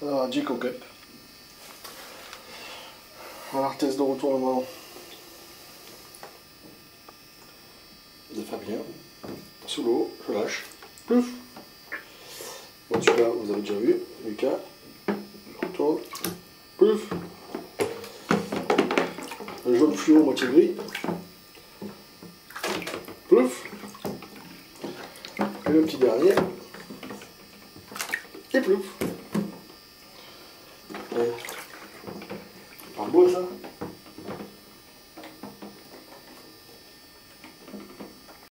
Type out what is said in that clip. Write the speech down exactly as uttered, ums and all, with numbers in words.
Alors, Jiko Cup. Alors, test de retournement de Fabien. Sous l'eau, je lâche. Plouf. Bon, celui-là, vous avez déjà vu. Lucas. Je retourne. Plouf. Le jaune fluo, moitié gris. Plouf. Et le petit dernier. Et plouf. Ouais. Pas beau ça.